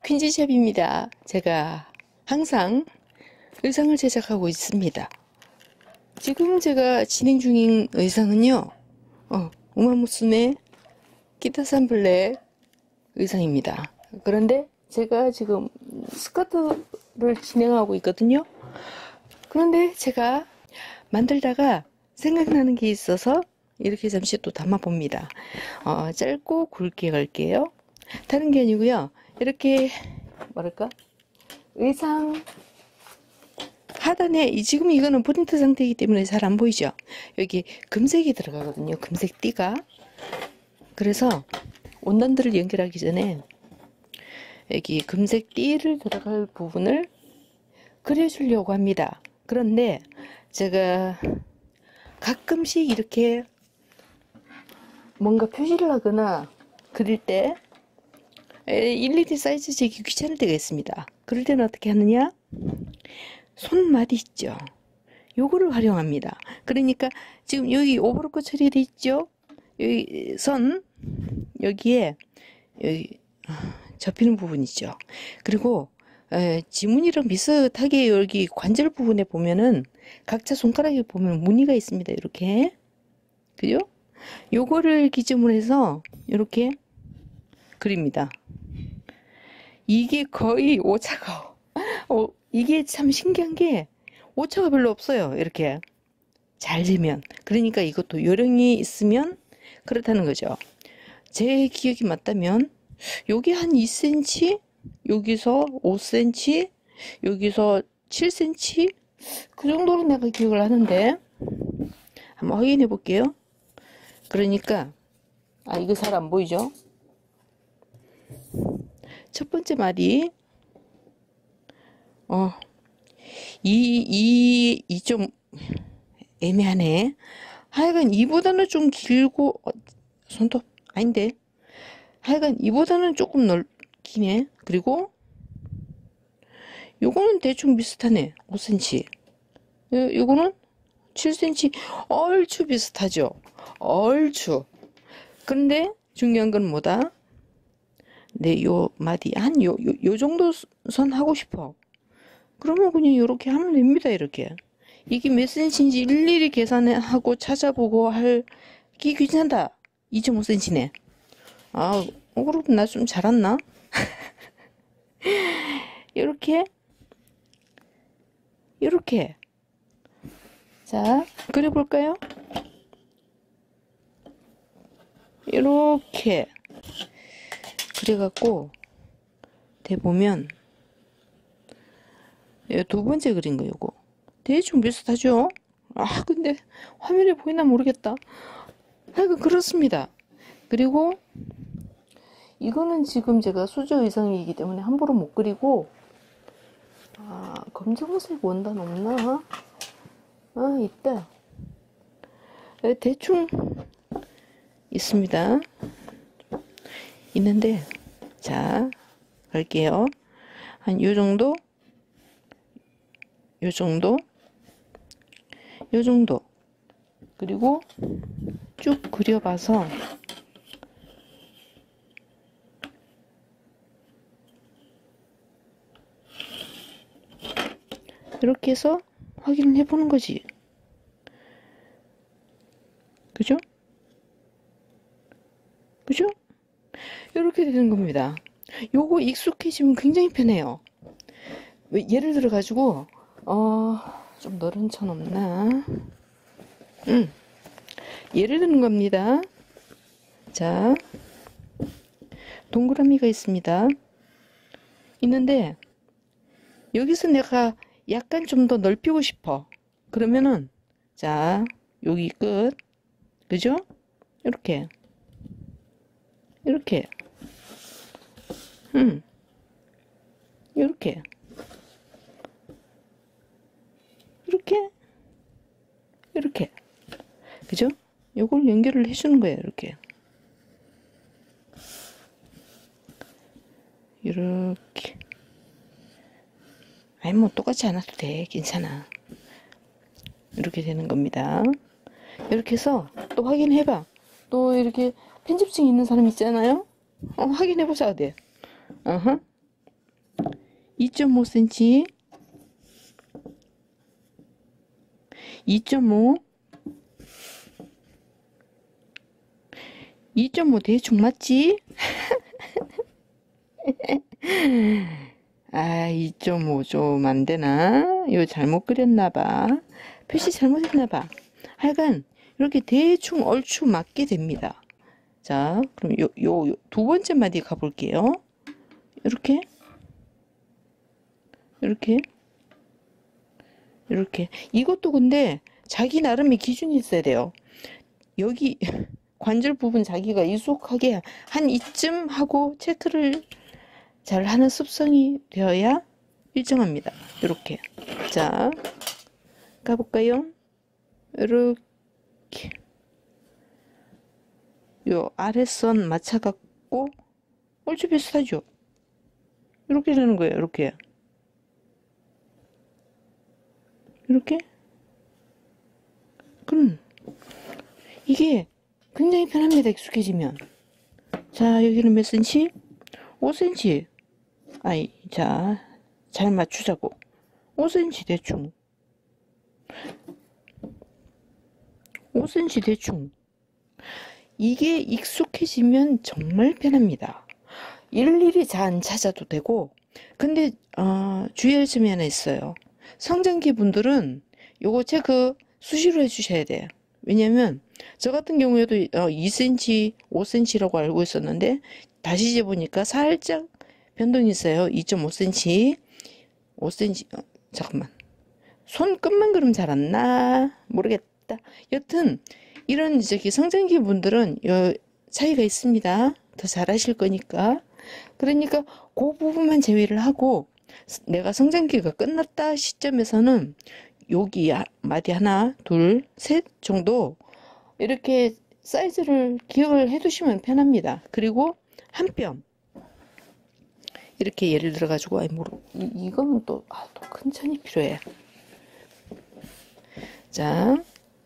퀸즈샵입니다. 제가 항상 의상을 제작하고 있습니다. 지금 제가 진행 중인 의상은요, 우마무스메 키타산 블랙 의상입니다. 그런데 제가 지금 스커트를 진행하고 있거든요. 그런데 제가 만들다가 생각나는 게 있어서 이렇게 잠시 또 담아봅니다. 짧고 굵게 갈게요. 다른 게 아니고요. 이렇게 뭐랄까, 의상 하단에 지금 이거는 프린트 상태이기 때문에 잘 안 보이죠. 여기 금색이 들어가거든요. 금색 띠가. 그래서 원단들을 연결하기 전에 여기 금색 띠를 들어갈 부분을 그려주려고 합니다. 그런데 제가 가끔씩 이렇게 뭔가 표시를 하거나 그릴 때 일일이 사이즈 재기 귀찮을 때가 있습니다. 그럴 때는 어떻게 하느냐? 손마디 있죠. 요거를 활용합니다. 그러니까 지금 여기 오버로커 처리돼 있죠. 여기 선 여기에 여기 접히는 부분 있죠. 그리고 지문이랑 비슷하게 여기 관절 부분에 보면은 각자 손가락에 보면 무늬가 있습니다. 이렇게, 그죠? 요거를 기점으로 해서 이렇게 그립니다. 이게 거의 오차가 이게 참 신기한 게 오차가 별로 없어요. 이렇게 잘 되면. 그러니까 이것도 요령이 있으면 그렇다는 거죠. 제 기억이 맞다면 여기 한 2cm, 여기서 5cm, 여기서 7cm, 그 정도로 내가 기억을 하는데 한번 확인해 볼게요. 그러니까 이거 잘 안 보이죠? 첫 번째 말이 이 좀 애매하네. 하여간 이보다는 좀 길고 손톱 아닌데, 하여간 이보다는 조금 넓기네. 그리고 요거는 대충 비슷하네. 5cm. 요거는 7cm. 얼추 비슷하죠. 얼추. 그런데 중요한 건 뭐다? 네, 요 마디 요 정도 선 하고 싶어. 그러면 그냥 이렇게 하면 됩니다. 이렇게. 이게 몇 cm인지 일일이 계산하고 찾아보고 할게 귀찮다. 2.5cm네. 그럼 나 좀 잘았나? 이렇게 자, 그려볼까요? 이렇게 그래갖고 대보면 두 번째 그린 거 요거 대충 비슷하죠? 근데 화면에 보이나 모르겠다. 하여간 그렇습니다. 그리고 이거는 지금 제가 수저 의상이기 때문에 함부로 못 그리고 검정색 원단 없나? 있다. 대충 있습니다. 있는데, 자, 갈게요. 한 요 정도, 요 정도, 요 정도. 그리고 쭉 그려봐서 이렇게 해서 확인을 해보는 거지. 그죠? 그죠? 이렇게 되는 겁니다. 요거 익숙해지면 굉장히 편해요. 예를 들어 가지고 좀 너른 천 없나? 예를 드는 겁니다. 자, 동그라미가 있습니다. 있는데 여기서 내가 약간 좀 더 넓히고 싶어. 그러면은 자, 여기 끝. 그죠? 이렇게 이렇게 이렇게 이렇게 그죠? 요걸 연결을 해주는 거예요. 이렇게 뭐 똑같이 안 와도 돼. 괜찮아. 이렇게 되는 겁니다. 이렇게 해서 또 확인해봐. 또 이렇게 편집증 있는 사람 있잖아요. 확인해보자. 돼. 2.5cm, 2.5, 2.5 대충 맞지? 아, 2.5 좀 안 되나? 이거 잘못 그렸나봐. 표시 잘못했나봐. 하여간, 이렇게 대충 얼추 맞게 됩니다. 자, 그럼 두 번째 마디 가볼게요. 이렇게, 이렇게, 이렇게. 이것도 근데 자기 나름의 기준이 있어야 돼요. 여기 관절 부분 자기가 익숙하게 한 이쯤 하고 체크를 잘 하는 습성이 되어야 일정합니다. 이렇게. 자, 가볼까요? 이렇게. 요 아랫선 맞춰갖고 얼추 비슷하죠? 이렇게 되는 거예요. 이렇게. 이렇게. 그럼 이게 굉장히 편합니다. 익숙해지면. 자, 여기는 몇 cm? 5cm. 아이, 자, 잘 맞추자고. 5cm 대충. 5cm 대충. 이게 익숙해지면 정말 편합니다. 일일이 잘 안 찾아도 되고, 근데 주의할 점이 하나 있어요. 성장기 분들은 요거 체크 수시로 해주셔야 돼요. 왜냐면 저 같은 경우에도 2cm, 5cm라고 알고 있었는데 다시 재보니까 살짝 변동이 있어요. 2.5cm, 5cm. 잠깐만. 손끝만 그럼 잘 안 나? 모르겠다. 여튼 이런 저기 성장기 분들은 요 차이가 있습니다. 더 잘하실 거니까. 그러니까 그 부분만 제외를 하고 내가 성장기가 끝났다 시점에서는 여기 마디 하나, 둘, 셋 정도 이렇게 사이즈를 기억을 해 두시면 편합니다. 그리고 한 뼘 이렇게 예를 들어 가지고 이거는 또 큰 천이 필요해. 자,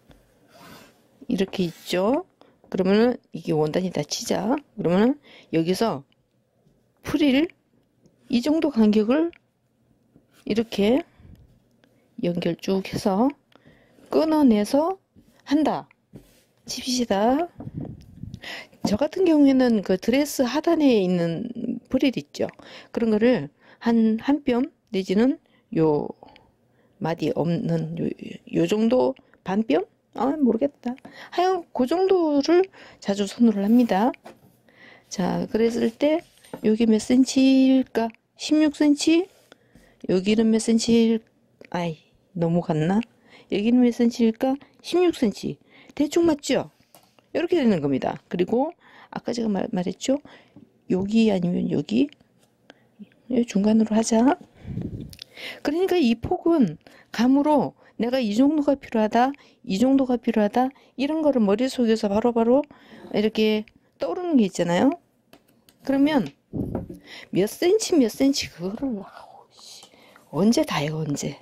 이렇게 있죠. 그러면은 이게 원단이다 치자. 그러면은 여기서 프릴 이 정도 간격을 이렇게 연결 쭉 해서 끊어내서 한다 칩시다. 저 같은 경우에는 그 드레스 하단에 있는 프릴 있죠. 그런 거를 한 뼘 내지는 요 마디 없는 요 정도 반 뼘? 모르겠다. 하여간 그 정도를 자주 선호를 합니다. 자, 그랬을 때 여기 몇 cm일까? 16cm? 여기는 몇 cm? 아이, 너무 갔나? 여기는 몇 cm일까? 16cm. 대충 맞죠? 이렇게 되는 겁니다. 그리고 아까 제가 말했죠? 여기 아니면 여기 중간으로 하자. 그러니까 이 폭은 감으로 내가 이 정도가 필요하다, 이 정도가 필요하다, 이런 거를 머릿속에서 바로바로 이렇게 떠오르는 게 있잖아요. 그러면 몇 cm 그거를 언제 다 해요, 언제?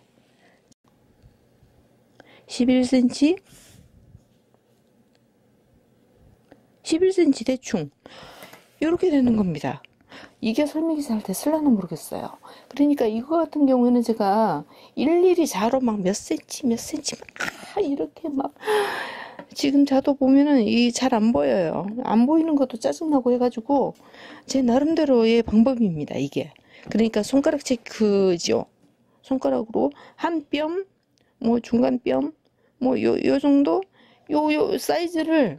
11cm? 11cm 대충 이렇게 되는 겁니다. 이게 설명이 잘 됐을라나 모르겠어요. 그러니까 이거 같은 경우에는 제가 일일이 자로 막 몇 cm 막 이렇게 막 지금 자도 보면은 이 잘 안 보여요. 안 보이는 것도 짜증나고 해가지고 제 나름대로의 방법입니다. 이게. 그러니까 손가락 체크죠. 손가락으로 한 뼘, 뭐 중간 뼘, 뭐 요 정도 요 사이즈를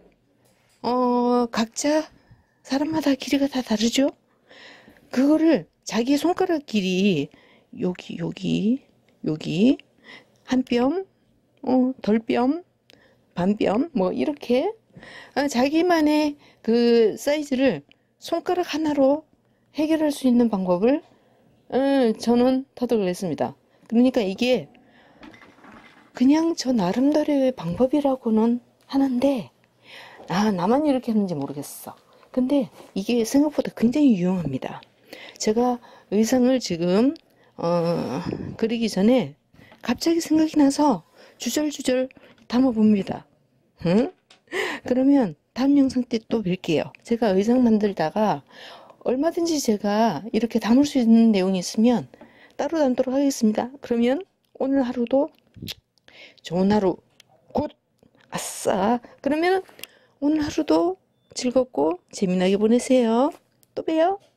각자 사람마다 길이가 다 다르죠. 그거를 자기 손가락 길이 여기 한 뼘, 덜 뼘, 반 뼘 뭐 이렇게 자기만의 그 사이즈를 손가락 하나로 해결할 수 있는 방법을 저는 터득을 했습니다. 그러니까 이게 그냥 저 나름대로의 방법이라고는 하는데 나만 이렇게 하는지 모르겠어. 근데 이게 생각보다 굉장히 유용합니다. 제가 의상을 지금 그리기 전에 갑자기 생각이 나서 주절주절 담아봅니다. 응? 그러면 다음 영상 때 또 뵐게요. 제가 의상 만들다가 얼마든지 제가 이렇게 담을 수 있는 내용이 있으면 따로 담도록 하겠습니다. 그러면 오늘 하루도 좋은 하루, 굿! 아싸! 그러면 오늘 하루도 즐겁고 재미나게 보내세요. 또 봬요.